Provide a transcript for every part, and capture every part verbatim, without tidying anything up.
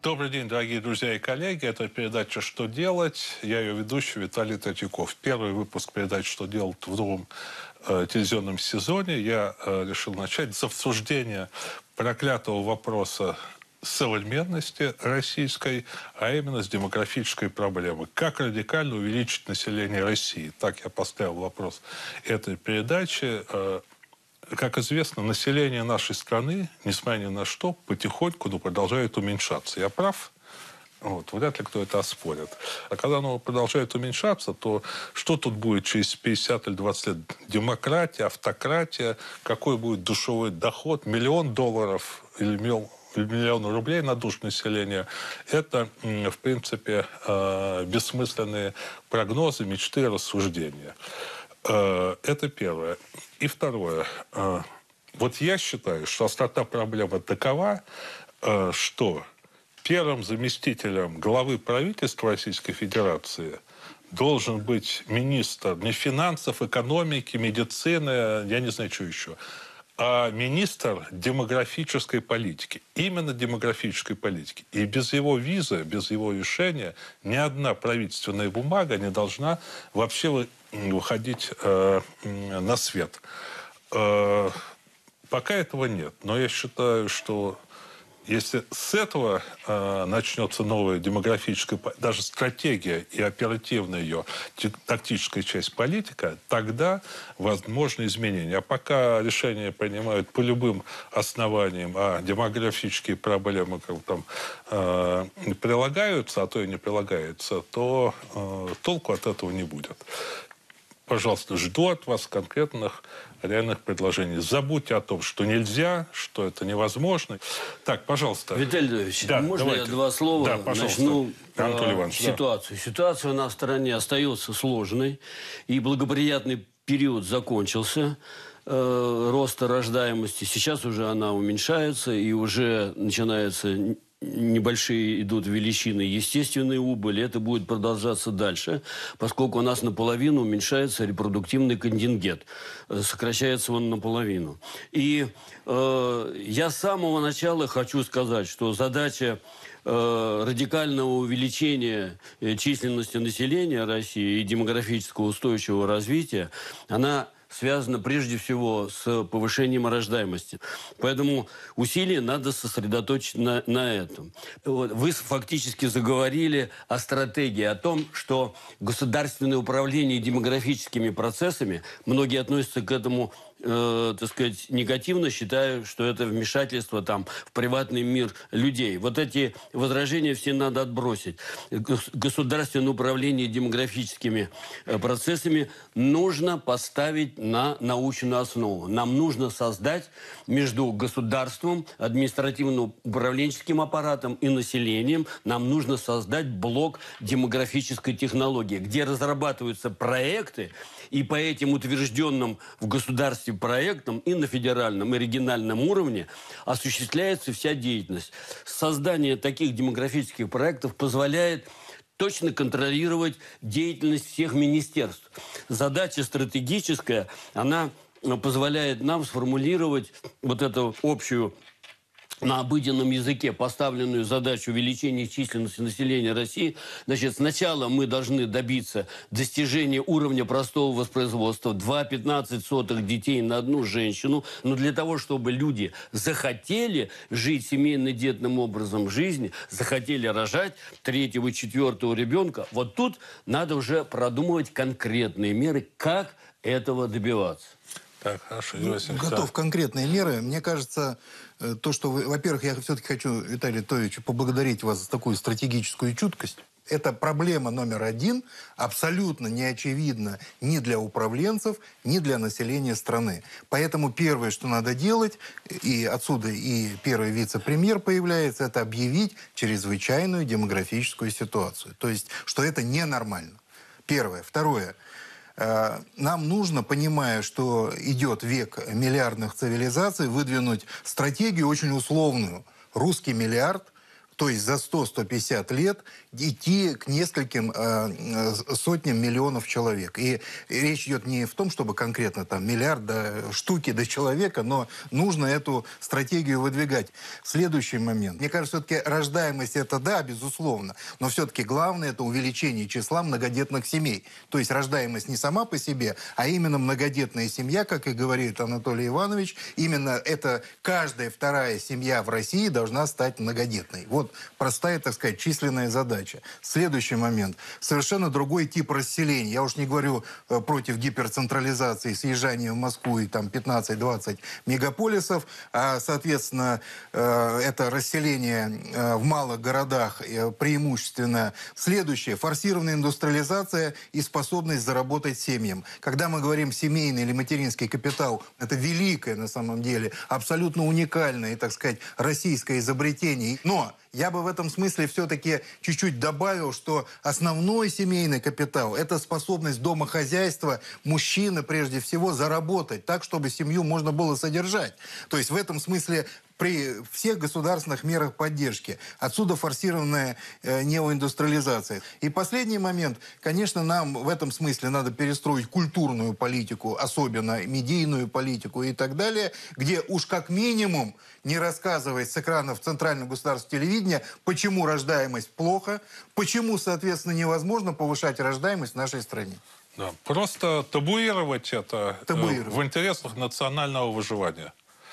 Добрый день, дорогие друзья и коллеги. Это передача «Что делать?». Я ее ведущий Виталий Третьяков. Первый выпуск передачи «Что делать?» в новом э, телевизионном сезоне. Я э, решил начать с обсуждения проклятого вопроса современности российской, а именно с демографической проблемы. Как радикально увеличить население России? Так я поставил вопрос этой передачи. Э, Как известно, население нашей страны, несмотря ни на что, потихоньку, но продолжает уменьшаться. Я прав? Вот, вряд ли кто это оспорит. А когда оно продолжает уменьшаться, то что тут будет через пятьдесят или двадцать лет? Демократия, автократия? Какой будет душевой доход? Миллион долларов или миллион, миллион рублей на душу населения? Это, в принципе, бессмысленные прогнозы, мечты, рассуждения. Это первое. И второе. Вот я считаю, что острота проблемы такова, что первым заместителем главы правительства Российской Федерации должен быть министр не финансов, экономики, медицины, я не знаю, что еще, а министр демографической политики. Именно демографической политики. И без его визы, без его решения ни одна правительственная бумага не должна вообще выходить э, на свет. Э, пока этого нет. Но я считаю, что если с этого э, начнется новая демографическая, даже стратегия и оперативная ее тактическая часть политика, тогда возможны изменения. А пока решения принимают по любым основаниям, а демографические проблемы как бы, там, э, прилагаются, а то и не прилагаются, то э, толку от этого не будет. Пожалуйста, жду от вас конкретных реальных предложений. Забудьте о том, что нельзя, что это невозможно. Так, пожалуйста. Виталий Львович, да, можно давайте. я два слова да, начну Анатолий про Иванович, ситуацию? Да. Ситуация у нас в стране остается сложной, и благоприятный период закончился э, роста рождаемости. Сейчас уже она уменьшается, и уже начинается... небольшие идут величины естественной убыли, это будет продолжаться дальше, поскольку у нас наполовину уменьшается репродуктивный контингент. Сокращается он наполовину. И э, я с самого начала хочу сказать, что задача э, радикального увеличения численности населения России и демографического устойчивого развития, она связано прежде всего с повышением рождаемости. Поэтому усилия надо сосредоточить на, на этом. Вот. Вы фактически заговорили о стратегии, о том, что государственное управление демографическими процессами, многие относятся к этому, э, так сказать, негативно, считая, что это вмешательство там, в приватный мир людей. Вот эти возражения все надо отбросить. Государственное управление демографическими процессами нужно поставить на научную основу. Нам нужно создать между государством, административно-управленческим аппаратом и населением, нам нужно создать блок демографической технологии, где разрабатываются проекты, и по этим утвержденным в государстве проектам и на федеральном, и региональном уровне осуществляется вся деятельность. Создание таких демографических проектов позволяет точно контролировать деятельность всех министерств. Задача стратегическая, она позволяет нам сформулировать вот эту общую на обыденном языке поставленную задачу увеличения численности населения России. Значит, сначала мы должны добиться достижения уровня простого воспроизводства два целых пятнадцать сотых детей на одну женщину. Но для того, чтобы люди захотели жить семейно-детным образом жизни, захотели рожать третьего и четвертого ребенка, вот тут надо уже продумывать конкретные меры, как этого добиваться. Так, хорошо, Иосиф, готов конкретные меры. Мне кажется, то, что вы... Во-первых, я все-таки хочу, Виталий Тойевич, поблагодарить вас за такую стратегическую чуткость. Это проблема номер один, абсолютно не очевидна ни для управленцев, ни для населения страны. Поэтому первое, что надо делать, и отсюда и первый вице-премьер появляется, это объявить чрезвычайную демографическую ситуацию. То есть, что это ненормально. Первое. Второе. Нам нужно, понимая, что идет век миллиардных цивилизаций, выдвинуть стратегию очень условную. Русский миллиард, То есть за сто — сто пятьдесят лет идти к нескольким э, сотням миллионов человек. И речь идет не в том, чтобы конкретно там миллиард до штуки до человека, но нужно эту стратегию выдвигать. Следующий момент. Мне кажется, все-таки рождаемость это да, безусловно, но все-таки главное это увеличение числа многодетных семей. То есть рождаемость не сама по себе, а именно многодетная семья, как и говорит Анатолий Иванович, именно это каждая вторая семья в России должна стать многодетной. Вот простая, так сказать, численная задача. Следующий момент. Совершенно другой тип расселения. Я уж не говорю э, против гиперцентрализации, съезжания в Москву и там пятнадцать-двадцать мегаполисов, а, соответственно, э, это расселение э, в малых городах э, преимущественно. Следующее. Форсированная индустриализация и способность заработать семьям. Когда мы говорим семейный или материнский капитал, это великое на самом деле, абсолютно уникальное, так сказать, российское изобретение. Но я бы в этом смысле все-таки чуть-чуть добавил, что основной семейный капитал – это способность домохозяйства, мужчины прежде всего, заработать так, чтобы семью можно было содержать. То есть в этом смысле при всех государственных мерах поддержки. Отсюда форсированная э, неоиндустриализация. И последний момент. Конечно, нам в этом смысле надо перестроить культурную политику, особенно медийную политику и так далее, где уж как минимум не рассказывать с экранов Центрального государственного телевидения, почему рождаемость плохо, почему, соответственно, невозможно повышать рождаемость в нашей стране. Да. Просто табуировать это Табуировать. в интересах национального выживания.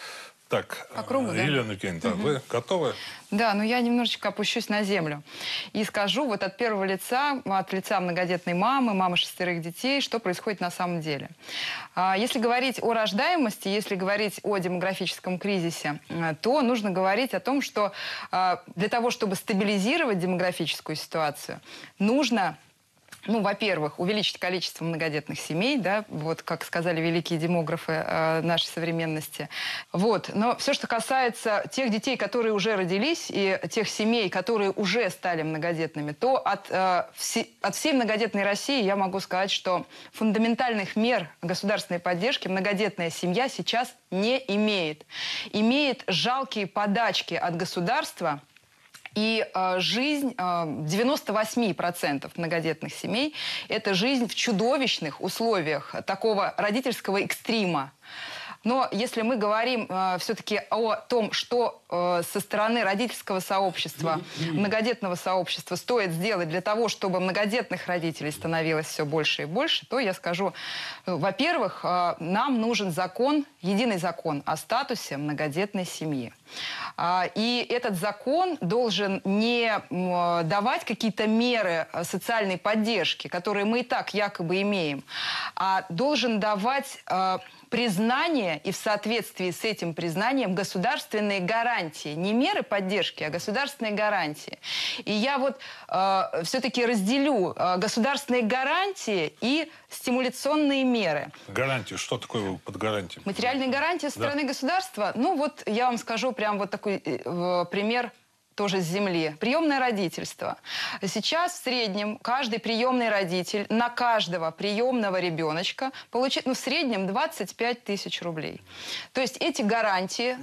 Так, По кругу, да? Елена Евгеньевна, угу. Вы готовы? Да, но я немножечко опущусь на землю. И скажу вот от первого лица, от лица многодетной мамы, мамы шестерых детей, что происходит на самом деле. Если говорить о рождаемости, если говорить о демографическом кризисе, то нужно говорить о том, что для того, чтобы стабилизировать демографическую ситуацию, нужно... Ну, во-первых, увеличить количество многодетных семей, да, вот как сказали великие демографы э, нашей современности. Вот. Но все, что касается тех детей, которые уже родились, и тех семей, которые уже стали многодетными, то от, э, все, от всей многодетной России я могу сказать, что фундаментальных мер государственной поддержки многодетная семья сейчас не имеет. Имеет жалкие подачки от государства. И э, жизнь э, девяноста восьми процентов многодетных семей – это жизнь в чудовищных условиях такого родительского экстрима. Но если мы говорим э, все-таки о том, что э, со стороны родительского сообщества, многодетного сообщества стоит сделать для того, чтобы многодетных родителей становилось все больше и больше, то я скажу, э, во-первых, э, нам нужен закон, единый закон о статусе многодетной семьи. Э, и этот закон должен не э, давать какие-то меры социальной поддержки, которые мы и так якобы имеем, а должен давать... Э, признание и в соответствии с этим признанием государственные гарантии. Не меры поддержки, а государственные гарантии. И я вот э, все-таки разделю э, государственные гарантии и стимуляционные меры. Гарантии. Что такое под гарантией? Материальные гарантии со стороны да. государства. Ну вот я вам скажу прям вот такой э, пример. Тоже с земли. Приемное родительство. Сейчас в среднем каждый приемный родитель на каждого приемного ребеночка получит ну, в среднем двадцать пять тысяч рублей. То есть эти гарантии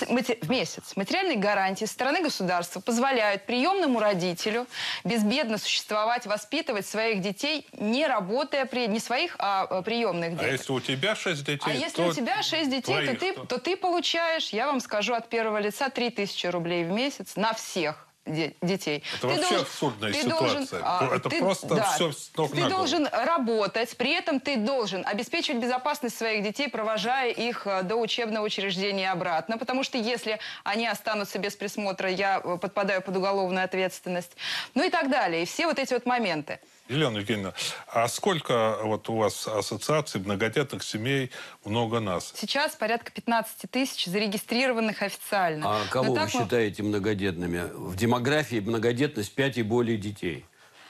в месяц, материальные гарантии со стороны государства позволяют приемному родителю безбедно существовать, воспитывать своих детей, не работая при не своих, а приемных детей. А если у тебя шесть детей? А если у тебя шесть детей, твоих, то, ты, то... то ты получаешь, я вам скажу от первого лица, три тысячи рублей в месяц на всех де детей. Это ты вообще должен, абсурдная ты ситуация. Должен, а, это ты, просто да, все с ног Ты на голову. должен работать, при этом ты должен обеспечивать безопасность своих детей, провожая их до учебного учреждения и обратно. Потому что если они останутся без присмотра, я подпадаю под уголовную ответственность. Ну и так далее. И все вот эти вот моменты. Елена Евгеньевна, а сколько вот у вас ассоциаций многодетных семей много нас? Сейчас порядка пятнадцати тысяч зарегистрированных официально. А кого Но вы считаете мы... многодетными? В демографии многодетность пять и более детей.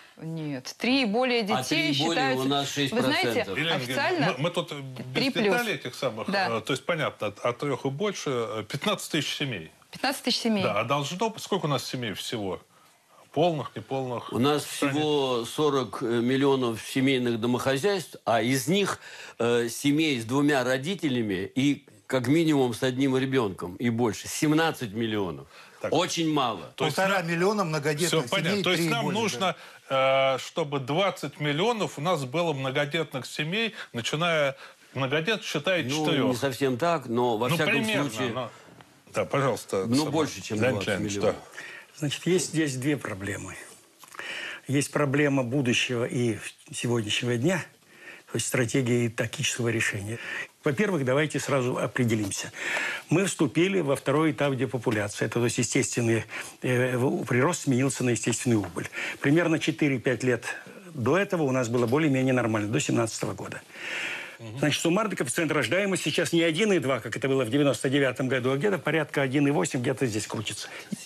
Нет, три и более детей а три и считаются... более у нас шесть процентов. Вы знаете, Елена официально... Мы, мы тут без деталей этих самых... Да. То есть, понятно, от, от трех и больше пятнадцать тысяч семей. пятнадцать тысяч семей. Да, а должно... Сколько у нас семей всего? Полных, неполных? У нас всего сорок миллионов семейных домохозяйств, а из них э, семей с двумя родителями и как минимум с одним ребенком и больше. семнадцать миллионов. Так. Очень мало. То есть Полтора нам- миллиона многодетных Все семей. понятно. То есть три и нам более, нужно, э, чтобы двадцать миллионов у нас было многодетных семей, начиная многодет, считая Ну, четырех. не совсем так, но во Ну, всяком примерно. случае, но- Да, пожалуйста. ну, сама. больше, чем Леонид двадцать Леонидович, миллионов. да. Значит, есть здесь две проблемы. Есть проблема будущего и сегодняшнего дня, то есть стратегии тактического решения. Во-первых, давайте сразу определимся. Мы вступили во второй этап депопуляции. Это, то есть естественный э, прирост сменился на естественный убыль. Примерно четыре-пять лет до этого у нас было более-менее нормально, до семнадцатого года. Значит, суммарный коэффициент рождаемости сейчас не один и два, как это было в девяносто девятом году, а где-то порядка один и восемь, где-то здесь крутится.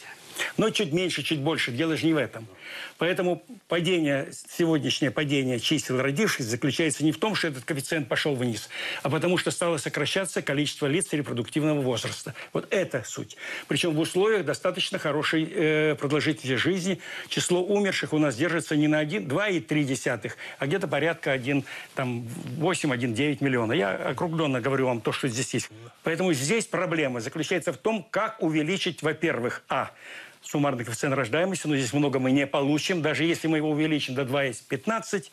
Но чуть меньше, чуть больше. Дело же не в этом. Поэтому падение, сегодняшнее падение чисел родившихся заключается не в том, что этот коэффициент пошел вниз, а потому что стало сокращаться количество лиц репродуктивного возраста. Вот это суть. Причем в условиях достаточно хорошей э, продолжительности жизни. Число умерших у нас держится не на два и три десятых, а где-то порядка восемь — один и девять миллиона. Я округленно говорю вам то, что здесь есть. Поэтому здесь проблема заключается в том, как увеличить, во-первых, а суммарный коэффициент рождаемости, но здесь много мы не получим. Даже если мы его увеличим до два и пятнадцать,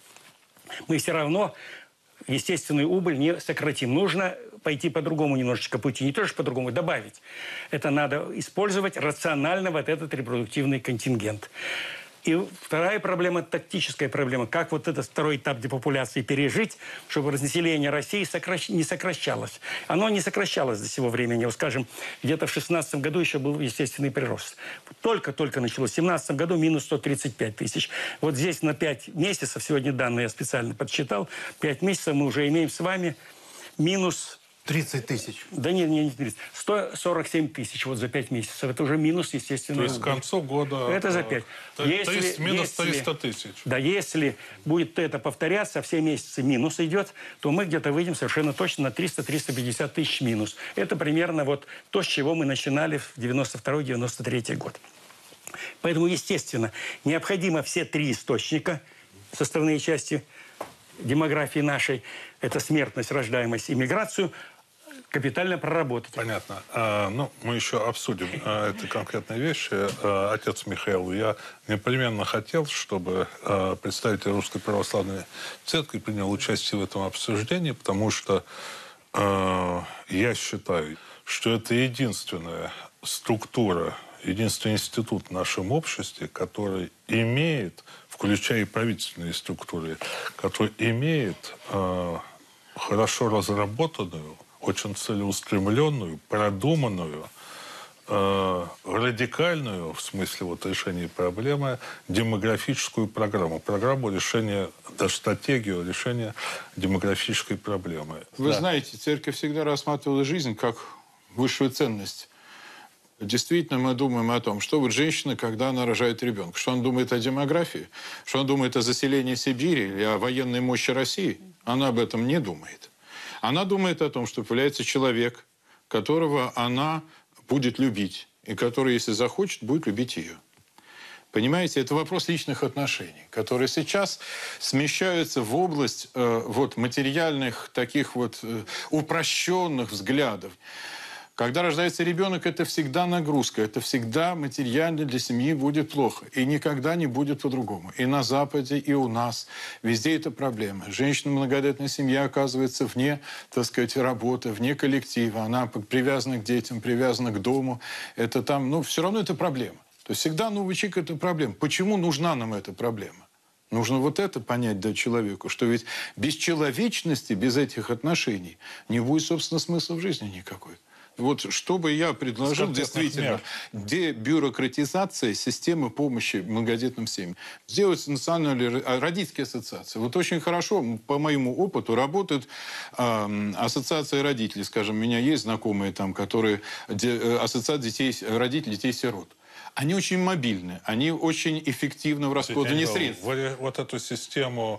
мы все равно естественную убыль не сократим. Нужно пойти по другому немножечко пути. Не тоже по-другому, добавить. Это надо использовать рационально вот этот репродуктивный контингент. И вторая проблема – тактическая проблема. Как вот этот второй этап депопуляции пережить, чтобы население России сокращ... не сокращалось. Оно не сокращалось до сего времени. Вот, скажем, где-то в шестнадцатом году еще был естественный прирост. Только-только началось. В семнадцатом году минус сто тридцать пять тысяч. Вот здесь на пять месяцев, сегодня данные я специально подсчитал, пять месяцев мы уже имеем с вами минус... тридцать тысяч. Да нет, не тридцать. сто сорок семь тысяч вот за пять месяцев. Это уже минус, естественно. То есть к концу года... Это за пять. То есть минус триста тысяч. Да, если будет это повторяться, все месяцы минус идет, то мы где-то выйдем совершенно точно на триста — триста пятьдесят тысяч минус. Это примерно вот то, с чего мы начинали в девяносто второй — девяносто третий год. Поэтому, естественно, необходимо все три источника, составные части демографии нашей, это смертность, рождаемость и миграцию, капитально проработать. Понятно. А, ну, мы еще обсудим а, эти конкретные вещи. А, отец Михаил, я непременно хотел, чтобы а, представитель Русской Православной Церкви принял участие в этом обсуждении, потому что а, я считаю, что это единственная структура, единственный институт в нашем обществе, который имеет, включая и правительственные структуры, который имеет э, хорошо разработанную, очень целеустремленную, продуманную, э, радикальную, в смысле вот решения проблемы, демографическую программу. Программу решения, даже стратегию решения демографической проблемы. Вы Да. знаете, церковь всегда рассматривала жизнь как высшую ценность. Действительно, мы думаем о том, что вот женщина, когда она рожает ребенка, что она думает о демографии, что она думает о заселении Сибири или о военной мощи России. Она об этом не думает. Она думает о том, что появляется человек, которого она будет любить, и который, если захочет, будет любить ее. Понимаете, это вопрос личных отношений, которые сейчас смещаются в область э, вот, материальных, таких вот э, упрощенных взглядов. Когда рождается ребенок, это всегда нагрузка, это всегда материально для семьи будет плохо. И никогда не будет по-другому. И на Западе, и у нас. Везде это проблема. Женщина, многодетная семья оказывается вне, так сказать, работы, вне коллектива. Она привязана к детям, привязана к дому. Это там, ну, все равно это проблема. То есть всегда новый человек – это проблема. Почему нужна нам эта проблема? Нужно вот это понять дать человеку, что ведь без человечности, без этих отношений не будет, собственно, смысла в жизни никакой. Вот что бы я предложил, действительно, дебюрократизация системы помощи многодетным семьям. Сделать национальные родительские ассоциации. Вот очень хорошо, по моему опыту, работают э, ассоциации родителей. Скажем, у меня есть знакомые там, которые ассоциация детей, родителей детей-сирот. Они очень мобильны, они очень эффективны в расходовании средств. Вот эту систему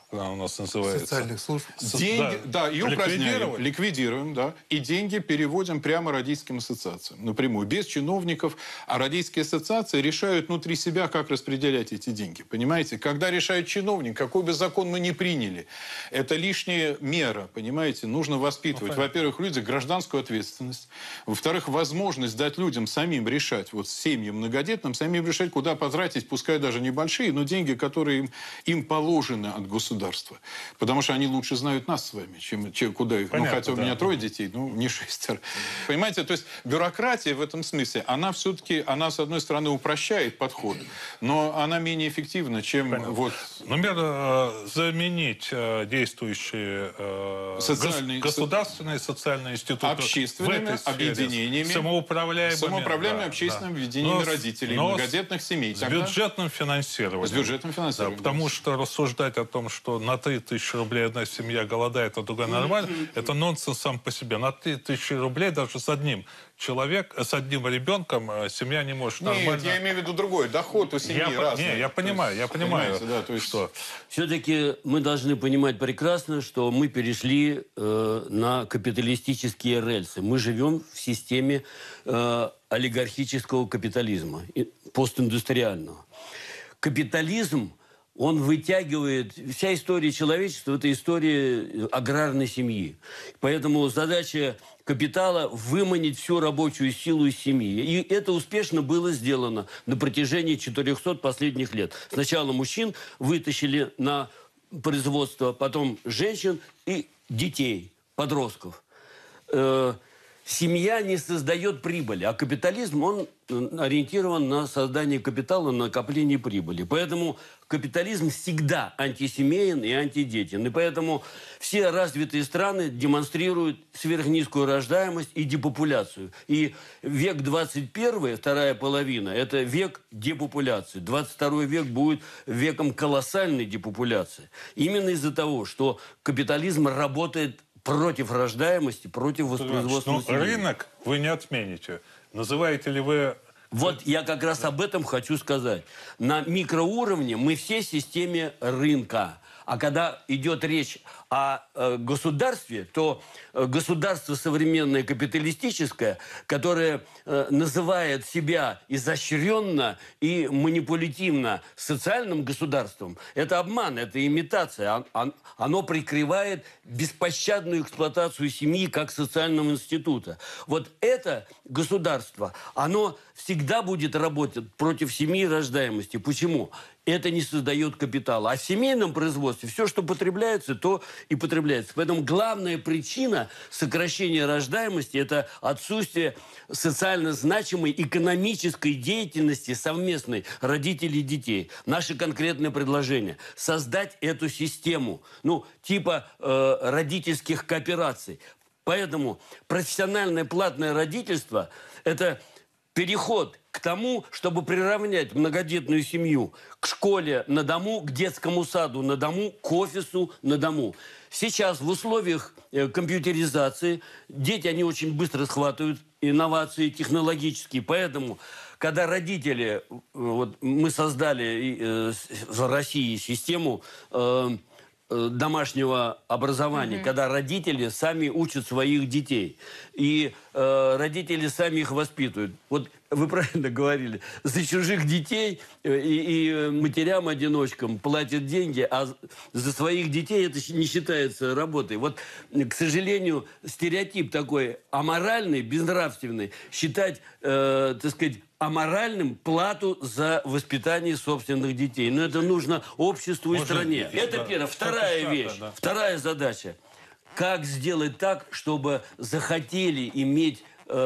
она у нас называется. Социальных служб. Деньги, да, да, ее упраздняем, ликвидировать. ликвидируем, да, и деньги переводим прямо родительским ассоциациям, напрямую, без чиновников, а родительские ассоциации решают внутри себя, как распределять эти деньги, понимаете? Когда решает чиновник, какой бы закон мы ни приняли, это лишняя мера, понимаете? Нужно воспитывать, ну, во-первых, в людях гражданскую ответственность, во-вторых, возможность дать людям самим решать, вот семьям многодетным, самим решать, куда потратить, пускай даже небольшие, но деньги, которые им, им положены от государства. Потому что они лучше знают нас с вами, чем, чем куда их. Понятно, ну, хотя у да. меня трое детей, ну, не шестеро. Понимаете, то есть бюрократия в этом смысле, она все-таки, она, с одной стороны, упрощает подход, но она менее эффективна, чем Понятно. вот... Например, э, заменить э, действующие э, Социальные- гос- государственные социальные институты Общественными в этой сфере объединениями, самоуправляемыми, самоуправляемыми да, общественными да. объединениями Но с- родителей, но с- многодетных семей. С Тогда- бюджетным финансированием. С бюджетным финансированием, Да, потому да. что рассуждать о том, что на три тысячи рублей одна семья голодает, а другая нормально, это нонсенс сам по себе. На три тысячи рублей даже с одним человек, с одним ребенком э, семья не может Нет, нормально... я имею в виду другой. Доход у семьи Я по- разный. не, я То понимаю, есть, я понимаю, понимаете, да, то есть... что... Все-таки мы должны понимать прекрасно, что мы перешли э, на капиталистические рельсы. Мы живем в системе э, олигархического капитализма, и- постиндустриального. Капитализм, он вытягивает... Вся история человечества – это история аграрной семьи. Поэтому задача капитала – выманить всю рабочую силу из семьи. И это успешно было сделано на протяжении четырехсот последних лет. Сначала мужчин вытащили на производство, потом женщин и детей, подростков. Э, Семья не создает прибыли, а капитализм, он ориентирован на создание капитала, на накопление прибыли. Поэтому капитализм всегда антисемейен и антидетен. И поэтому все развитые страны демонстрируют сверхнизкую рождаемость и депопуляцию. И век двадцать первый, вторая половина, это век депопуляции. двадцать второй век будет веком колоссальной депопуляции. Именно из-за того, что капитализм работает против рождаемости, против воспроизводства Ну, населения. рынок вы не отмените. Называете ли вы... Вот я как раз об этом хочу сказать. На микроуровне мы все в системе рынка. А когда идет речь о э, государстве, то э, государство современное капиталистическое, которое э, называет себя изощренно и манипулятивно социальным государством, это обман, это имитация. Он- он- оно прикрывает беспощадную эксплуатацию семьи как социального института. Вот это государство, оно всегда будет работать против семьи и рождаемости. Почему? Это не создает капитала. А в семейном производстве все, что потребляется, то и потребляется. Поэтому главная причина сокращения рождаемости – это отсутствие социально значимой экономической деятельности совместной родителей и детей. Наше конкретное предложение – создать эту систему, ну, типа э, родительских коопераций. Поэтому профессиональное платное родительство – это переход к тому, чтобы приравнять многодетную семью к школе на дому, к детскому саду на дому, к офису на дому. Сейчас в условиях э, компьютеризации дети, они очень быстро схватывают инновации технологические. Поэтому, когда родители, э, вот мы создали э, в России систему э, э, домашнего образования, mm-hmm. когда родители сами учат своих детей. И э, родители сами их воспитывают. Вот вы правильно говорили, за чужих детей и, и матерям-одиночкам платят деньги, а за своих детей это не считается работой. Вот, к сожалению, стереотип такой аморальный, безнравственный, считать, э, так сказать, аморальным плату за воспитание собственных детей. Но это нужно обществу и Можно, стране. да, Это да, первое. сто Вторая пятьдесят, вещь. да. Вторая задача. Как сделать так, чтобы захотели иметь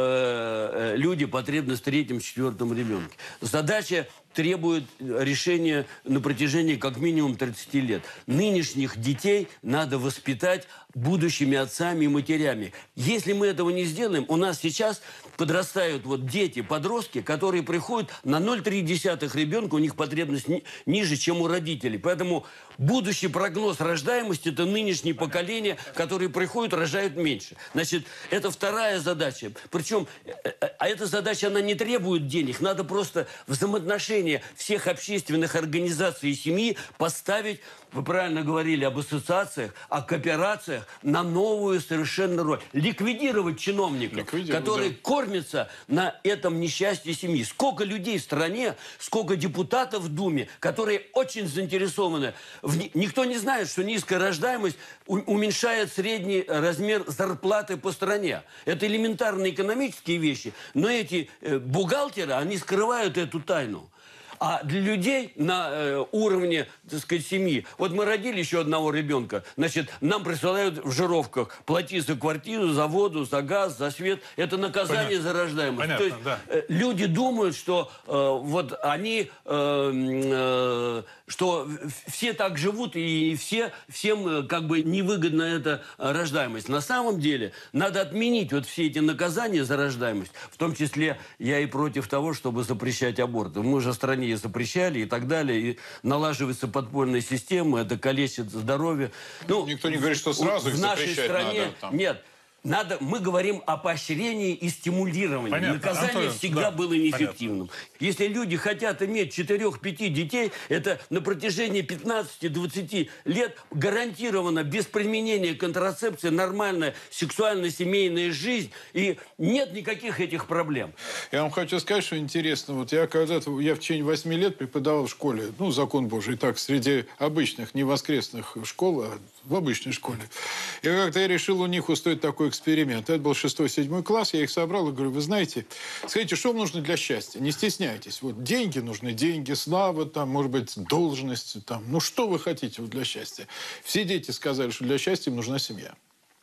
э, люди потребность в третьем, четвертом ребенке? Задача требует решения на протяжении как минимум тридцати лет. Нынешних детей надо воспитать будущими отцами и матерями. Если мы этого не сделаем, у нас сейчас подрастают вот дети, подростки, которые приходят на ноль целых три десятых ребенка, у них потребность ни, ниже, чем у родителей. Поэтому будущий прогноз рождаемости – это нынешнее поколение, которые приходят, рожают меньше. Значит, это вторая задача. Причем, а эта задача, она не требует денег, надо просто взаимоотношения решение всех общественных организаций и семьи поставить, вы правильно говорили об ассоциациях, о кооперациях, на новую совершенно роль. Ликвидировать чиновников, Ликвидировать, которые да. кормятся на этом несчастье семьи. Сколько людей в стране, сколько депутатов в Думе, которые очень заинтересованы. В... Никто не знает, что низкая рождаемость у... уменьшает средний размер зарплаты по стране. Это элементарные экономические вещи. Но эти э, бухгалтеры, они скрывают эту тайну. А для людей на э, уровне, так сказать, семьи, вот мы родили еще одного ребенка, значит, нам присылают в жировках: плати за квартиру, за воду, за газ, за свет. Это наказание Понятно. за рождаемость. Понятно, То есть да. э, люди думают, что э, вот они, э, э, что все так живут, и все, всем э, как бы невыгодна эта рождаемость. На самом деле надо отменить вот все эти наказания за рождаемость. В том числе я и против того, чтобы запрещать аборты. Мы же в стране запрещали и так далее, и налаживается подпольная система, это калечит здоровье. Ну, Никто не говорит, что сразу в их нашей запрещать стране надо, там. нет. Надо, мы говорим о поощрении и стимулировании. Понятно. Наказание Антон, всегда да, было неэффективным. Если люди хотят иметь четырех-пяти детей, это на протяжении пятнадцати-двадцати лет гарантированно без применения контрацепции нормальная сексуально-семейная жизнь, и нет никаких этих проблем. Я вам хочу сказать, что интересно. Вот я когда-то, я в течение восьми лет преподавал в школе, ну, закон Божий, так, среди обычных, не воскресных школ, а в обычной школе. И как-то я решил у них устроить такой эксперимент. Это был шестой-седьмой класс, я их собрал и говорю: вы знаете, скажите, что вам нужно для счастья? Не стесняйтесь. Вот деньги нужны, деньги, слава, там, может быть, должность, там. Ну, что вы хотите вот для счастья? Все дети сказали, что для счастья им нужна семья.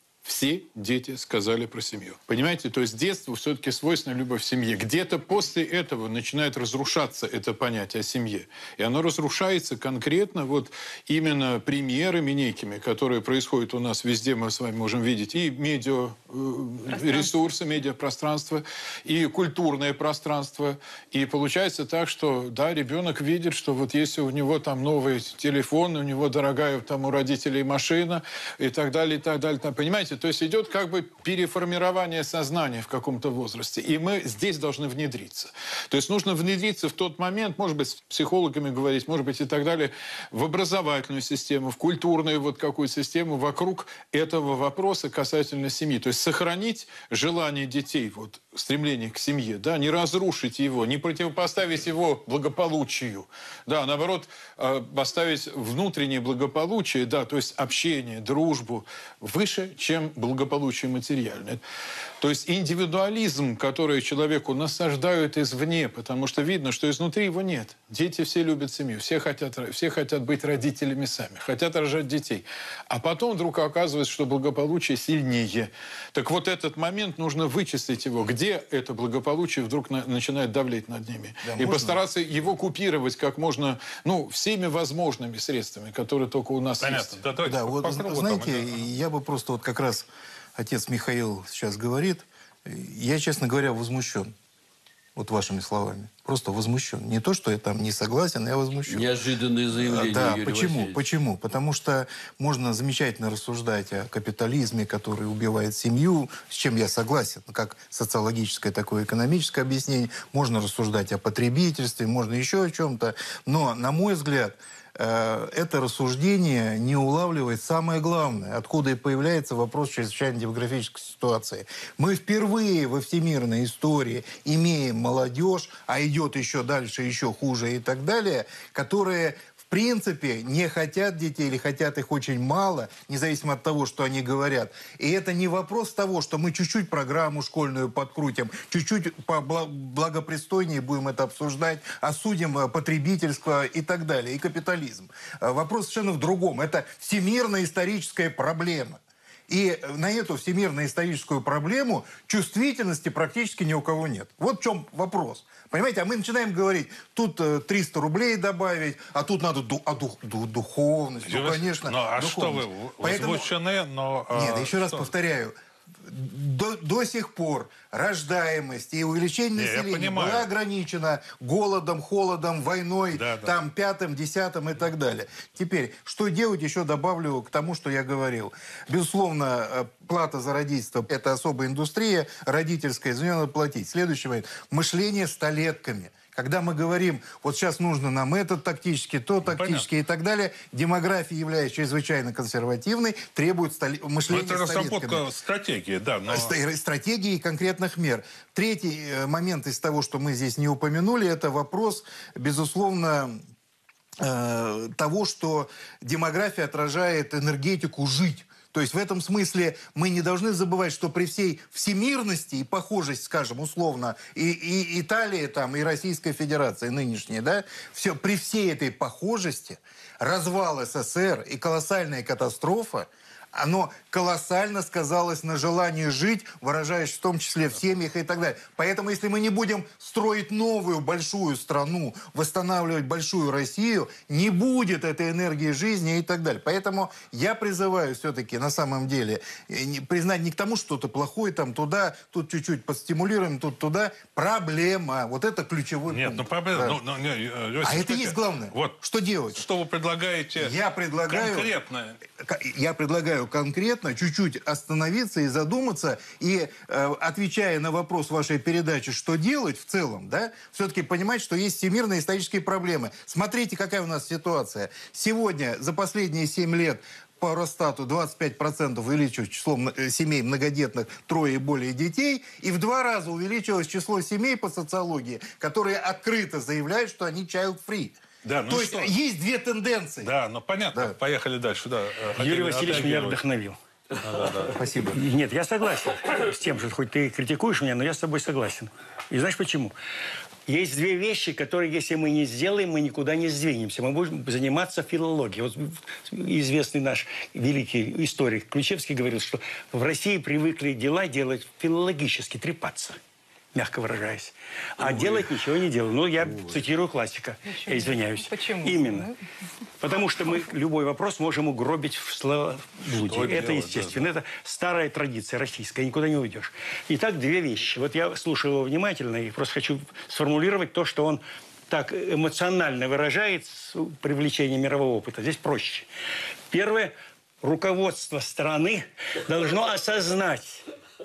Все дети сказали про семью. Понимаете, то есть детству все-таки свойственна любовь к семье. Где-то после этого начинает разрушаться это понятие о семье. И оно разрушается конкретно вот именно примерами некими, которые происходят у нас везде, мы с вами можем видеть. И медиа ресурсы, медиапространство, и культурное пространство. И получается так, что, да, ребенок видит, что вот если у него там новый телефон, у него дорогая там у родителей машина, и так далее, и так далее. Там, понимаете? То есть идет как бы переформирование сознания в каком-то возрасте. И мы здесь должны внедриться. То есть нужно внедриться в тот момент, может быть, с психологами говорить, может быть, и так далее, в образовательную систему, в культурную вот какую-то систему вокруг этого вопроса касательно семьи. То есть сохранить желание детей, вот, стремление к семье, да, не разрушить его, не противопоставить его благополучию, да, наоборот, поставить внутреннее благополучие, да, то есть общение, дружбу выше, чем благополучие материальное. То есть индивидуализм, который человеку насаждают извне, потому что видно, что изнутри его нет. Дети все любят семью, все хотят, все хотят быть родителями сами, хотят рожать детей. А потом вдруг оказывается, что благополучие сильнее. Так вот этот момент нужно вычислить его, где это благополучие вдруг на, начинает давлеть над ними. Да, и можно? Постараться его купировать как можно, ну, всеми возможными средствами, которые только у нас Понятно. есть. Да, да, вот, кругу, знаете, там, я бы просто вот как раз, отец Михаил сейчас говорит, я, честно говоря, возмущен. Вот вашими словами. Просто возмущен. Не то, что я там не согласен, я возмущен. Неожиданные заявления, Да, Юрий почему? Васильевич. Почему? Потому что можно замечательно рассуждать о капитализме, который убивает семью, с чем я согласен, как социологическое такое экономическое объяснение. Можно рассуждать о потребительстве, можно еще о чем-то. Но, на мой взгляд, это рассуждение не улавливает самое главное, откуда и появляется вопрос чрезвычайной демографической ситуации. Мы впервые во всемирной истории имеем молодежь, а идет еще дальше, еще хуже и так далее, которые в принципе не хотят детей или хотят их очень мало, независимо от того, что они говорят. И это не вопрос того, что мы чуть-чуть программу школьную подкрутим, чуть-чуть благопристойнее будем это обсуждать, осудим потребительство и так далее, и капитализм. Вопрос совершенно в другом. Это всемирная историческая проблема. И на эту всемирно-историческую проблему чувствительности практически ни у кого нет. Вот в чем вопрос. Понимаете, а мы начинаем говорить, тут триста рублей добавить, а тут надо ду а дух ду духовность. Ну, конечно, ну, а духовность. что вы Поэтому... возмущены, но... Нет, а, еще раз что? повторяю. До, до сих пор рождаемость и увеличение Не, населения была ограничена голодом, холодом, войной, да, да. там, пятым, десятым и так далее. Теперь, что делать, еще добавлю к тому, что я говорил. Безусловно, плата за родительство – это особая индустрия, родительская, за нее надо платить. Следующий момент – мышление столетками. Когда мы говорим, вот сейчас нужно нам этот тактический, то тактический и так далее, демография, являясь чрезвычайно консервативной, требует столи... мышления это советского. разработка стратегии, да. Но... Стратегии и конкретных мер. Третий момент из того, что мы здесь не упомянули, это вопрос, безусловно, того, что демография отражает энергетику жить. То есть в этом смысле мы не должны забывать, что при всей всемирности и похожесть, скажем, условно, и, и Италии, там, и Российской Федерации нынешней, да, все, при всей этой похожести развал СССР и колоссальная катастрофа, оно колоссально сказалось на желании жить, выражаясь в том числе в семьях и так далее. Поэтому, если мы не будем строить новую большую страну, восстанавливать большую Россию, не будет этой энергии жизни и так далее. Поэтому я призываю все-таки, на самом деле, признать не к тому, что что-то плохое, там туда, тут чуть-чуть подстимулируем, тут туда. Проблема. Вот это ключевой Нет, пункт. ну проблема... Да. Ну, ну, не, Иосиф, А это и смотрите, есть главное. Вот, что делать? Что вы предлагаете Я предлагаю... конкретно? Я предлагаю конкретно чуть-чуть остановиться и задуматься, и, э, отвечая на вопрос вашей передачи, что делать в целом, да, все-таки понимать, что есть всемирные исторические проблемы. Смотрите, какая у нас ситуация. Сегодня, за последние семь лет, по Росстату двадцать пять процентов увеличилось число семей многодетных, трое и более детей, и в два раза увеличилось число семей по социологии, которые открыто заявляют, что они child-free. Да, ну То что? есть есть две тенденции. Да, ну понятно. Да. Поехали дальше. Да, Юрий Васильевич меня вдохновил. Да, да, да. Спасибо. Нет, я согласен с тем, что хоть ты критикуешь меня, но я с тобой согласен. И знаешь почему? Есть две вещи, которые, если мы не сделаем, мы никуда не сдвинемся. Мы будем заниматься филологией. Вот известный наш великий историк Ключевский говорил, что в России привыкли дела делать филологически, трепаться, мягко выражаясь. А Ой. делать ничего не делают. Ну, я Ой. цитирую классика. Почему? Я извиняюсь. Почему? Именно. Потому что мы любой вопрос можем угробить в словоблудие. Это делать, естественно. Да, да. Это старая традиция российская. Никуда не уйдешь. Итак, две вещи. Вот я слушаю его внимательно и просто хочу сформулировать то, что он так эмоционально выражает с привлечением мирового опыта. Здесь проще. Первое. Руководство страны должно осознать,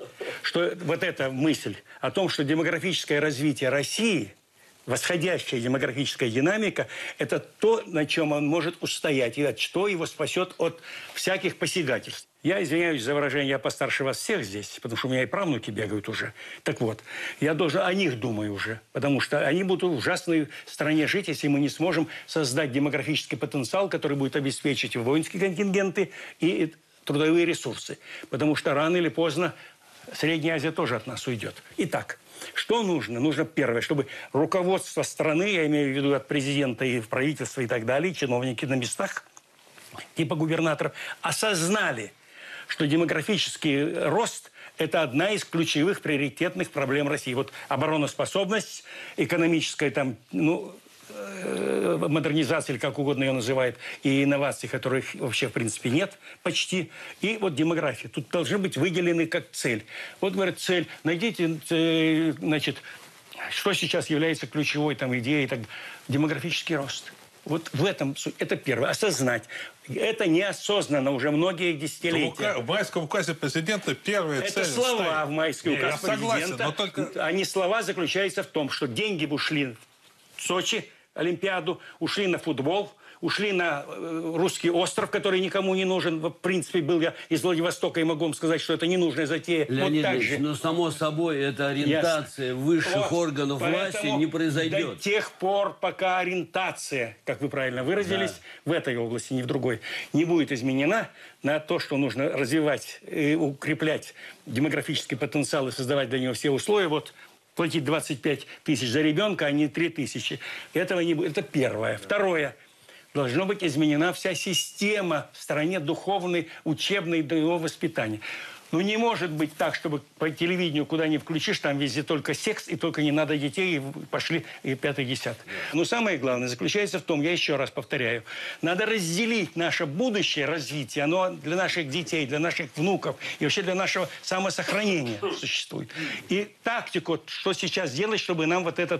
что вот эта мысль о том, что демографическое развитие России, восходящая демографическая динамика, это то, на чем он может устоять, и что его спасет от всяких посягательств. Я извиняюсь за выражение, я постарше вас всех здесь, потому что у меня и правнуки бегают уже. Так вот, я должен о них думаю уже, потому что они будут в ужасной стране жить, если мы не сможем создать демографический потенциал, который будет обеспечить воинские контингенты и трудовые ресурсы. Потому что рано или поздно Средняя Азия тоже от нас уйдет. Итак, что нужно? Нужно первое, чтобы руководство страны, я имею в виду от президента и правительства и так далее, чиновники на местах, типа губернаторов, осознали, что демографический рост – это одна из ключевых приоритетных проблем России. Вот обороноспособность, экономическая там, ну, модернизация, или как угодно ее называют, и инновации, которых вообще в принципе нет почти, и вот демография. Тут должны быть выделены как цель. Вот, говорят, цель, найдите, значит, что сейчас является ключевой там идеей, так, демографический рост. Вот в этом суть. Это первое. Осознать. Это неосознанно уже многие десятилетия. В майском указе президента первая это цель... Это слова стоит. в майском Не, указе президента. Согласен, но только... Они слова заключаются в том, что деньги бы ушли в Сочи, Олимпиаду, ушли на футбол, ушли на э, русский остров, который никому не нужен. В принципе, был я из Владивостока и могу вам сказать, что это ненужная затея. Леонид вот так Ильич, же. но само собой эта ориентация Ясно. высших вот, органов власти не произойдет. До тех пор, пока ориентация, как вы правильно выразились, да. в этой области, не в другой, не будет изменена на то, что нужно развивать и укреплять демографический потенциал и создавать для него все условия. Вот платить двадцать пять тысяч за ребенка, а не три тысячи. Этого не будет. Это первое. Второе. Должна быть изменена вся система в стране духовной, учебной до его воспитания. Ну, не может быть так, чтобы по телевидению куда ни включишь, там везде только секс, и только не надо детей, и пошли и пятый-десятый. Но самое главное заключается в том, я еще раз повторяю, надо разделить наше будущее развитие, оно для наших детей, для наших внуков и вообще для нашего самосохранения существует. И тактику, что сейчас делать, чтобы нам вот этот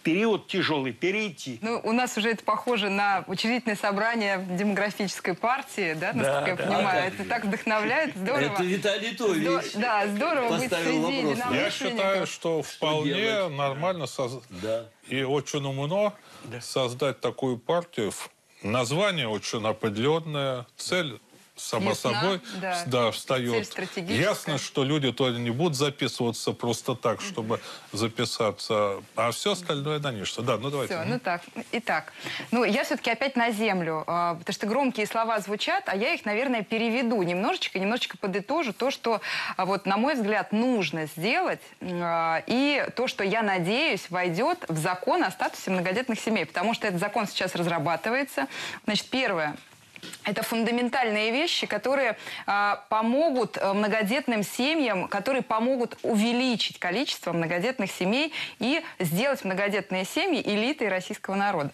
период тяжелый перейти. Ну, у нас уже это похоже на учредительное собрание демографической партии, да, насколько Да, я да, понимаю. да. Это так вдохновляет, здорово. Это Виталий Здо- Тович Да, здорово быть поставил среди вопрос. Я единомышленников. считаю, что вполне делать? нормально соз- Да. и очень умно создать такую партию. Ф- Название очень определенное, цель сама Ясна, собой да. да, Цель встает. стратегическая. Ясно, что люди туда не будут записываться просто так, чтобы записаться, а все остальное, конечно. Да, ну давайте. Все, ну так. Итак, ну я все-таки опять на землю, а, потому что громкие слова звучат, а я их, наверное, переведу немножечко, немножечко подытожу то, что, а, вот, на мой взгляд, нужно сделать, а, и то, что, я надеюсь, войдет в закон о статусе многодетных семей, потому что этот закон сейчас разрабатывается. Значит, первое. Это фундаментальные вещи, которые а, помогут а, многодетным семьям, которые помогут увеличить количество многодетных семей и сделать многодетные семьи элитой российского народа.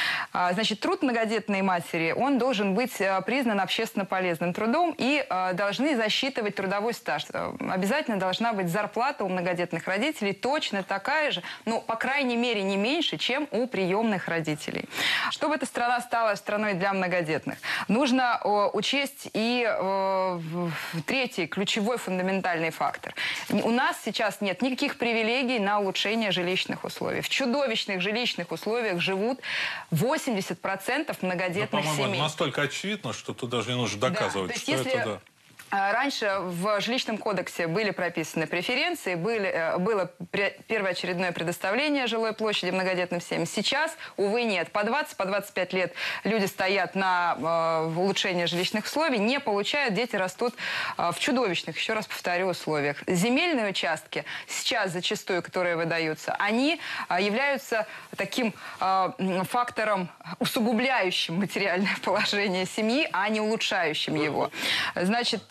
А, Значит, труд многодетной матери, он должен быть а, признан общественно полезным трудом и а, должны засчитывать трудовой стаж. А, Обязательно должна быть зарплата у многодетных родителей точно такая же, ну, по крайней мере, не меньше, чем у приемных родителей. Чтобы эта страна стала страной для многодетных, нужно о, учесть и о, в- в- третий ключевой фундаментальный фактор. Н- У нас сейчас нет никаких привилегий на улучшение жилищных условий. В чудовищных жилищных условиях живут восемьдесят процентов Ну, многодетных по-моему, это семей. настолько очевидно, что тут даже не нужно Да, доказывать, то есть что если, это да. а, раньше в жилищном кодексе были прописаны преференции, были, э, было пре- первоочередное предоставление жилой площади многодетным семьям. Сейчас, увы, нет. По двадцать, по двадцать пять лет люди стоят на э, улучшение жилищных условий, не получают, дети растут э, в чудовищных, еще раз повторю, условиях. Земельные участки сейчас зачастую, которые выдаются, они э, являются таким э, м, фактором, усугубляющим материальное положение семьи, а не улучшающим его. Значит,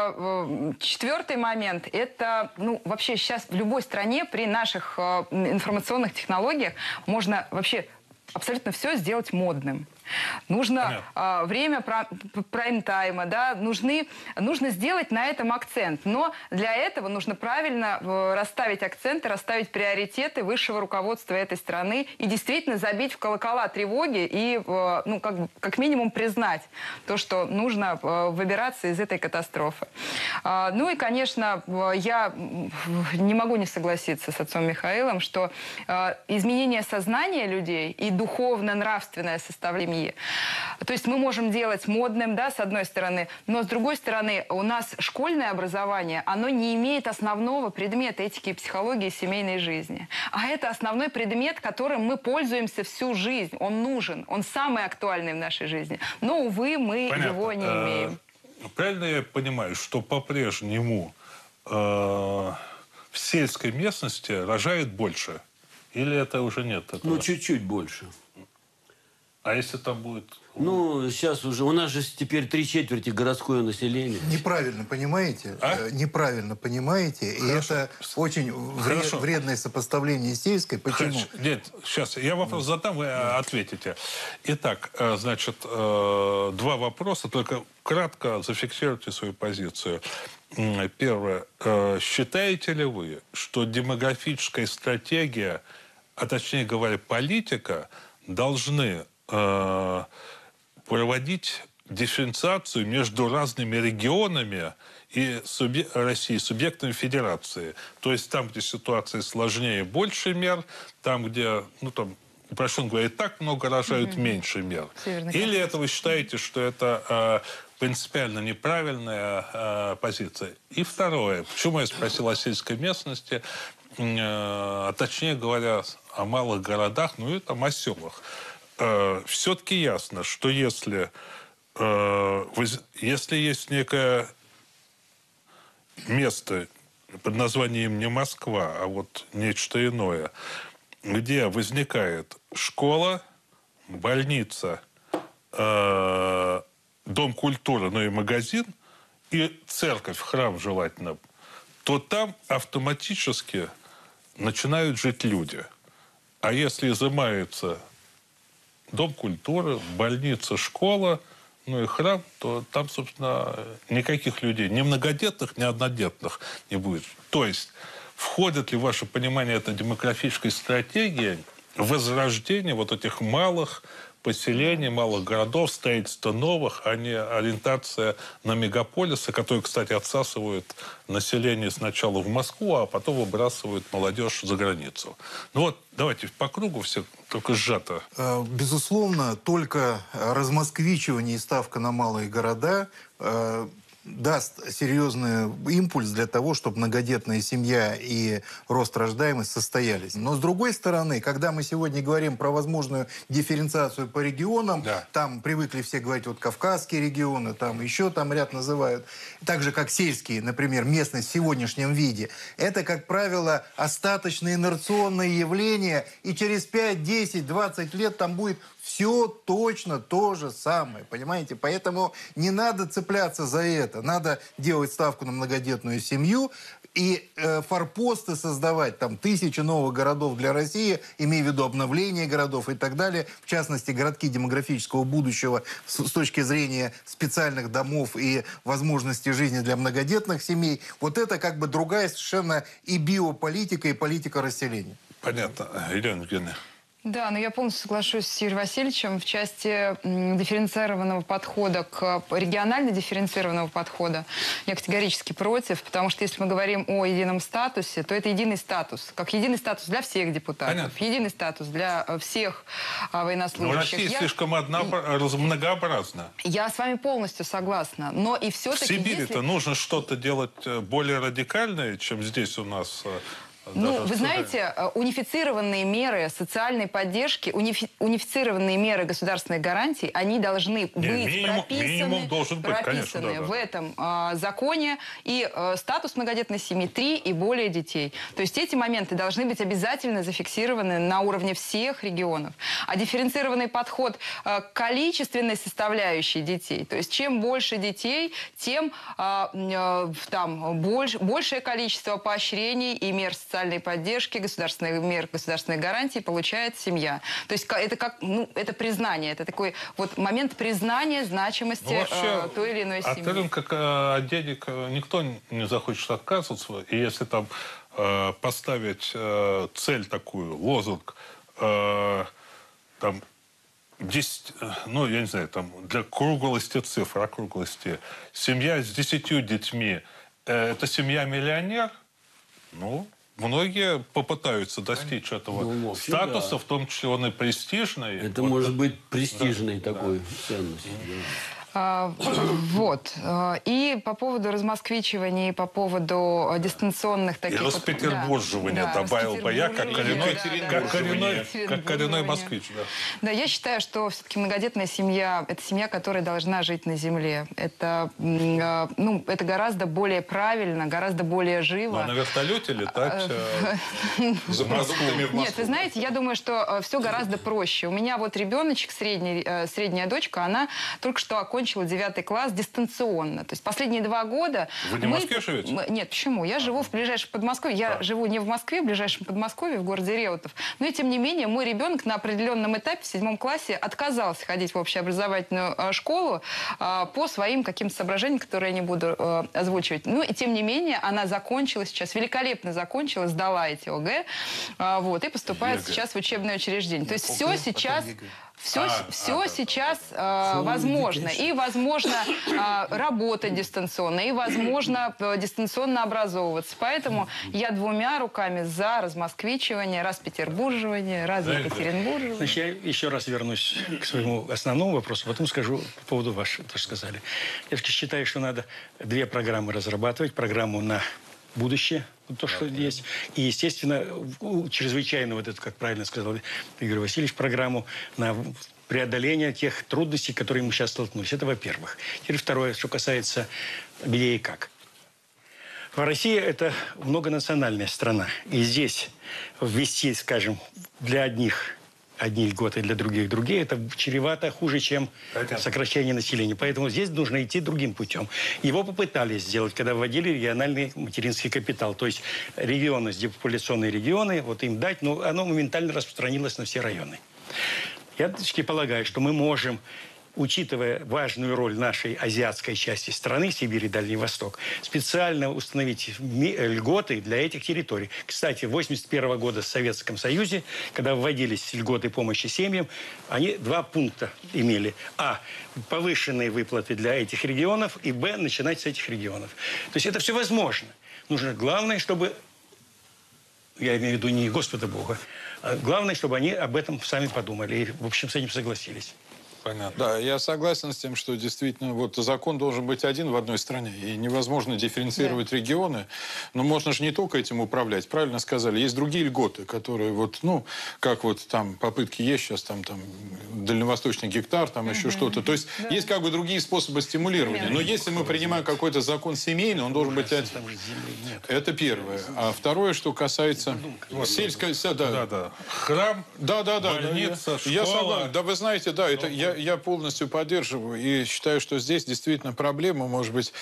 э, четвертый момент – это, ну, вообще сейчас в любой стране при наших э, информационных технологиях можно вообще абсолютно все сделать модным. Нужно э, время пра- прайм-тайма, да, нужны, нужно сделать на этом акцент. Но для этого нужно правильно э, расставить акценты, расставить приоритеты высшего руководства этой страны и действительно забить в колокола тревоги и, э, ну, как, бы- как минимум признать то, что нужно э, выбираться из этой катастрофы. А, ну и, конечно, э, я м, не могу не согласиться с отцом Михаилом, что э, изменение сознания людей и духовно-нравственное составление семьи. То есть мы можем делать модным, да, с одной стороны, но с другой стороны у нас школьное образование, оно не имеет основного предмета этики и психологии семейной жизни. А это основной предмет, которым мы пользуемся всю жизнь. Он нужен, он самый актуальный в нашей жизни. Но, увы, мы Понятно. его не Э, имеем. Правильно я понимаю, что по-прежнему э, в сельской местности рожают больше? Или это уже нет этого? Ну, чуть-чуть больше. А если там будет... Ну, сейчас уже... У нас же теперь три четверти городское население. Неправильно понимаете? А? Э, Неправильно понимаете. И Хорошо. это очень вре- Хорошо. вредное сопоставление с сельской. Почему? Хорошо. Нет, сейчас я вопрос задам, вы э, ответите. Итак, э, значит, э, два вопроса, только кратко зафиксируйте свою позицию. М, Первое. Э, Считаете ли вы, что демографическая стратегия, а точнее говоря, политика, должны э, проводить дифференциацию между разными регионами и субъ... России, субъектами федерации? То есть там, где ситуация сложнее, больше мер, там, где, ну, там, упрощенно говоря, и так много рожают, mm-hmm. меньше мер. Северный Или Кавказ. это вы считаете, что это э, принципиально неправильная э, позиция? И второе. Почему я спросил о сельской местности, э, а точнее говоря, о малых городах, ну и там о селах. Э, все-таки ясно, что если, э, воз... если есть некое место под названием не Москва, а вот нечто иное, где возникает школа, больница, э, дом культуры, ну и магазин, и церковь, храм желательно, то там автоматически начинают жить люди. А если изымается дом культуры, больница, школа, ну и храм, то там, собственно, никаких людей, ни многодетных, ни однодетных не будет. То есть, входит ли в ваше понимание эта демографическая стратегия возрождение вот этих малых поселений, малых городов, строительство новых, а не ориентация на мегаполисы, которые, кстати, отсасывают население сначала в Москву, а потом выбрасывают молодежь за границу. Ну вот, давайте по кругу все, только сжато. Безусловно, только размосквичивание и ставка на малые города даст серьезный импульс для того, чтобы многодетная семья и рост рождаемости состоялись. Но с другой стороны, когда мы сегодня говорим про возможную дифференциацию по регионам, да. Там привыкли все говорить, вот кавказские регионы, там еще там ряд называют, так же как сельские, например, местность в сегодняшнем виде, это, как правило, остаточные инерционные явления, и через пять, десять, двадцать лет там будет все точно то же самое, понимаете? Поэтому не надо цепляться за это. Надо делать ставку на многодетную семью и э, форпосты создавать, там, тысячи новых городов для России, имея в виду обновление городов и так далее. В частности, городки демографического будущего с, с точки зрения специальных домов и возможности жизни для многодетных семей. Вот это как бы другая совершенно и биополитика, и политика расселения. Понятно. Елена Евгеньевна. Да, но я полностью соглашусь с Юрием Васильевичем в части дифференцированного подхода, к регионально дифференцированного подхода. Я категорически против, потому что если мы говорим о едином статусе, то это единый статус, как единый статус для всех депутатов, Понятно. Единый статус для всех военнослужащих. Но Россия я... слишком одна... многообразна. Я с вами полностью согласна, но и все-таки... В Сибири-то если... нужно что-то делать более радикальное, чем здесь у нас... Ну, вы знаете, унифицированные меры социальной поддержки, унифи унифицированные меры государственных гарантий, они должны быть минимум, прописаны, минимум должен быть, прописаны конечно, да, в да. этом э, законе. И э, статус многодетной семьи три и более детей. То есть эти моменты должны быть обязательно зафиксированы на уровне всех регионов. А дифференцированный подход э, к количественной составляющей детей, то есть чем больше детей, тем э, э, там, больш, большее количество поощрений и мер социальной поддержки, государственных мер, государственных гарантий получает семья. То есть это как, ну, это признание, это такой вот момент признания значимости ну, вообще, э, той или иной семьи. От рынка э, денег никто не захочет отказываться. И если там э, поставить э, цель такую, лозунг, э, там, десять, ну, я не знаю, там, для круглости цифр, округлости, семья с десятью детьми, э, это семья-миллионер, ну, многие попытаются достичь этого ну, вообще, статуса, да. В том числе он и престижный. Это вот может это... быть престижной да. такой да. ценностью. Да. А, вот. И по поводу размосквичивания, и по поводу дистанционных таких... И распетербурживания вот, да, добавил бы я, как коренной, да, как да, коренной, как коренной москвич. Да. да, я считаю, что все-таки многодетная семья – это семья, которая должна жить на земле. Это, ну, это гораздо более правильно, гораздо более живо. Но на вертолете летать за продуктами в Москву. Нет, вы знаете, я думаю, что все гораздо проще. У меня вот ребеночек, средняя дочка, она только что окончила окончила девятый класс дистанционно. То есть последние два года... Вы не мы... в Москве живете? Мы... Нет, почему? Я живу в ближайшем Подмосковье. Я а. живу не в Москве, в ближайшем Подмосковье, в городе Реутов. Но и тем не менее, мой ребенок на определенном этапе в седьмом классе отказался ходить в общеобразовательную э, школу э, по своим каким-то соображениям, которые я не буду э, озвучивать. Ну и тем не менее, она закончила сейчас, великолепно закончила, сдала эти ОГЭ, э, вот, и поступает ЕГЭ. Сейчас в учебное учреждение. То есть ОГЭ, все сейчас... Все, а, все а, сейчас да. э, возможно. И возможно э, работать дистанционно, и возможно э, дистанционно образовываться. Поэтому я двумя руками за размосквичивание, распетербурживание, разекатеринбурживание. Значит, я еще раз вернусь к своему основному вопросу, потом скажу по поводу вашего, то, что сказали. Я считаю, что надо две программы разрабатывать. Программу на будущее, то, что okay. есть. И, естественно, чрезвычайно, вот это, как правильно сказал Игорь Васильевич, программу на преодоление тех трудностей, которые мы сейчас столкнулись. Это во-первых. Теперь второе, что касается где и как. Россия – это многонациональная страна. И здесь ввести, скажем, для одних одни льготы, для других другие, это чревато хуже, чем Понятно. Сокращение населения. Поэтому здесь нужно идти другим путем. Его попытались сделать, когда вводили региональный материнский капитал. То есть регионы, депопуляционные регионы, вот им дать, но оно моментально распространилось на все районы. Я таки полагаю, что мы можем учитывая важную роль нашей азиатской части страны, Сибирь и Дальний Восток, специально установить льготы для этих территорий. Кстати, в восемьдесят первого года в Советском Союзе, когда вводились льготы помощи семьям, они два пункта имели. А. Повышенные выплаты для этих регионов. И Б. Начинать с этих регионов. То есть это все возможно. Нужно главное, чтобы... Я имею в виду не Господа Бога. А главное, чтобы они об этом сами подумали. И, в общем, с этим согласились. Понятно. Да, я согласен с тем, что действительно вот закон должен быть один в одной стране. И невозможно дифференцировать да. регионы. Но можно же не только этим управлять. Правильно сказали. Есть другие льготы, которые вот, ну, как вот там попытки есть сейчас, там, там дальневосточный гектар, там угу. еще что-то. То есть да. есть как бы другие способы стимулирования. Но если мы принимаем какой-то закон семейный, он должен быть один. Это первое. А второе, что касается вот, сельской... Да, да, да. Храм, да, да, да, больница, да, я, школа. Я согласен. Да, вы знаете, да, это я, я полностью поддерживаю и считаю, что здесь действительно проблема может быть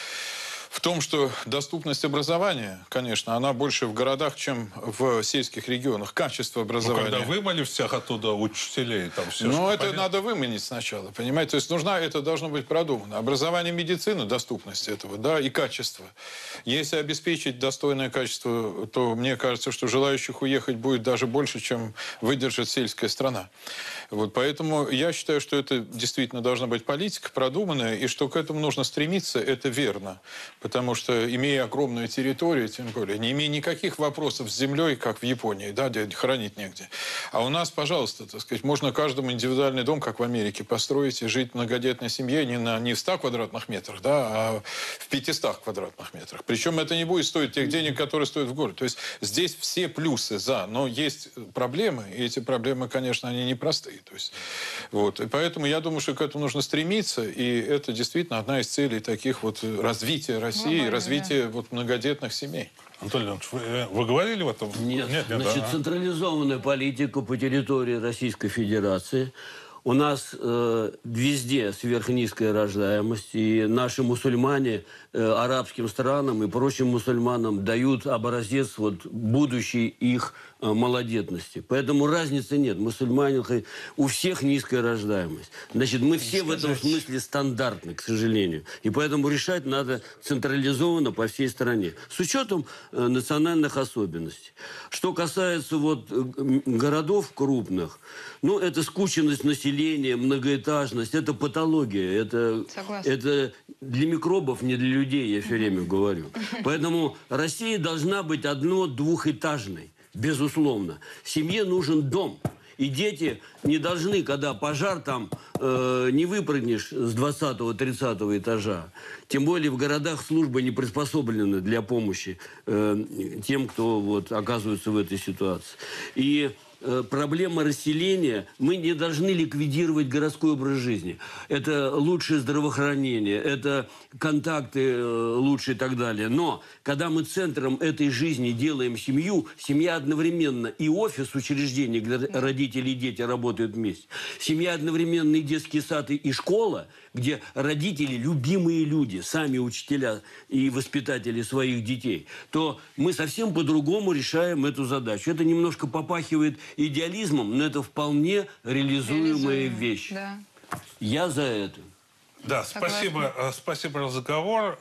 в том, что доступность образования, конечно, она больше в городах, чем в сельских регионах. Качество образования. Ну, когда выманили всех оттуда учителей, там все. Ну, это понятно. Надо выманить сначала, понимаете? То есть нужна, это должно быть продумано. Образование, медицина, доступность этого, да, и качество. Если обеспечить достойное качество, то мне кажется, что желающих уехать будет даже больше, чем выдержит сельская страна. Вот, поэтому я считаю, что это действительно должна быть политика продуманная, и что к этому нужно стремиться, это верно. Потому что, имея огромную территорию, тем более, не имея никаких вопросов с землей, как в Японии, да, где хранить негде. А у нас, пожалуйста, так сказать, можно каждому индивидуальный дом, как в Америке, построить и жить в многодетной семье не, на, не в ста квадратных метрах, да, а в пятистах квадратных метрах. Причем это не будет стоить тех денег, которые стоят в городе. То есть здесь все плюсы за, но есть проблемы, и эти проблемы, конечно, они непростые. То есть, вот. И поэтому я думаю, что к этому нужно стремиться, и это действительно одна из целей таких вот развития России, ну, развития да. вот, многодетных семей. Анатолий Леонидович, вы, вы говорили в этом? Нет, нет, нет значит, да. централизованная политика по территории Российской Федерации. У нас э, везде сверхнизкая рождаемость, и наши мусульмане э, арабским странам и прочим мусульманам дают образец вот, будущей их э, малодетности. Поэтому разницы нет. Мусульмане, у всех низкая рождаемость. Значит, мы все в этом смысле стандартны, к сожалению. И поэтому решать надо централизованно по всей стране. С учетом э, национальных особенностей. Что касается вот, городов крупных, ну, это скученность населения, многоэтажность, это патология. Это, это для микробов, не для людей, я все время говорю. Поэтому Россия должна быть одно-двухэтажной, безусловно. Семье нужен дом. И дети не должны, когда пожар, там э, не выпрыгнешь с двадцатого-тридцатого этажа. Тем более в городах службы не приспособлены для помощи э, тем, кто вот, оказывается в этой ситуации. И проблема расселения, мы не должны ликвидировать городской образ жизни. Это лучшее здравоохранение, это контакты лучше и так далее. Но когда мы центром этой жизни делаем семью, семья одновременно и офис учреждения, где родители и дети работают вместе, семья одновременно и детский сад, и школа, где родители любимые люди, сами учителя и воспитатели своих детей, то мы совсем по-другому решаем эту задачу. Это немножко попахивает идеализмом, но это вполне реализуемая Реализуем. вещь. Да. Я за это. Да, спасибо, спасибо за разговор.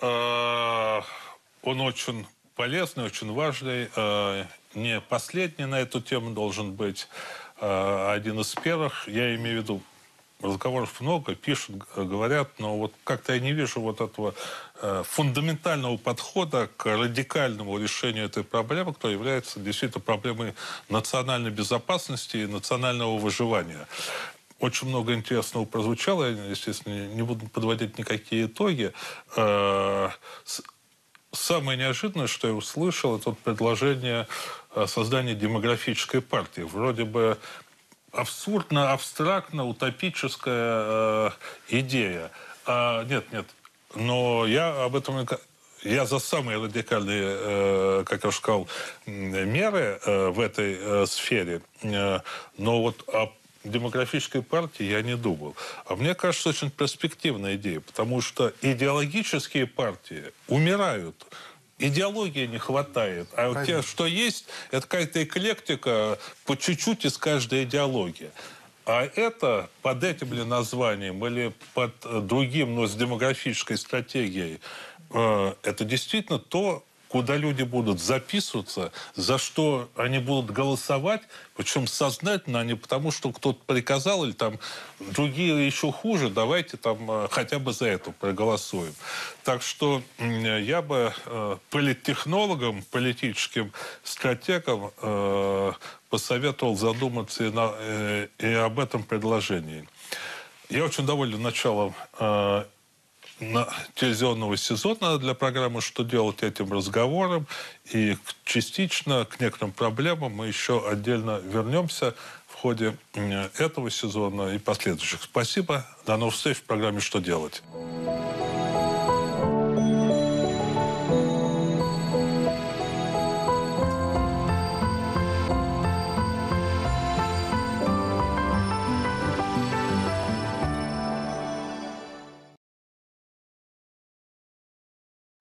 Он очень полезный, очень важный. Не последний на эту тему должен быть, один из первых. Я имею в виду, разговоров много, пишут, говорят, но вот как-то я не вижу вот этого э, фундаментального подхода к радикальному решению этой проблемы, которая является действительно проблемой национальной безопасности и национального выживания. Очень много интересного прозвучало, я, естественно, не буду подводить никакие итоги. Э, с, самое неожиданное, что я услышал, это вот предложение создания демографической партии. Вроде бы абсурдно, абстрактно, утопическая э, идея. А, нет, нет. Но я об этом... Я за самые радикальные, э, как я уже сказал, меры э, в этой э, сфере. Э, но вот о демографической партии я не думал. А мне кажется, очень перспективная идея, потому что идеологические партии умирают. Идеологии не хватает. А вот те, что есть, это какая-то эклектика по чуть-чуть из каждой идеологии. А это под этим ли названием или под другим, но с демографической стратегией, э, это действительно то, куда люди будут записываться, за что они будут голосовать, причем сознательно, а не потому, что кто-то приказал, или там другие еще хуже, давайте там хотя бы за это проголосуем. Так что я бы э, политтехнологам, политическим стратегам э, посоветовал задуматься и, на, э, и об этом предложении. Я очень доволен началом э, на телевизионного сезона для программы «Что делать этим разговором». И частично к некоторым проблемам мы еще отдельно вернемся в ходе этого сезона и последующих. Спасибо. До новых встреч в программе «Что делать».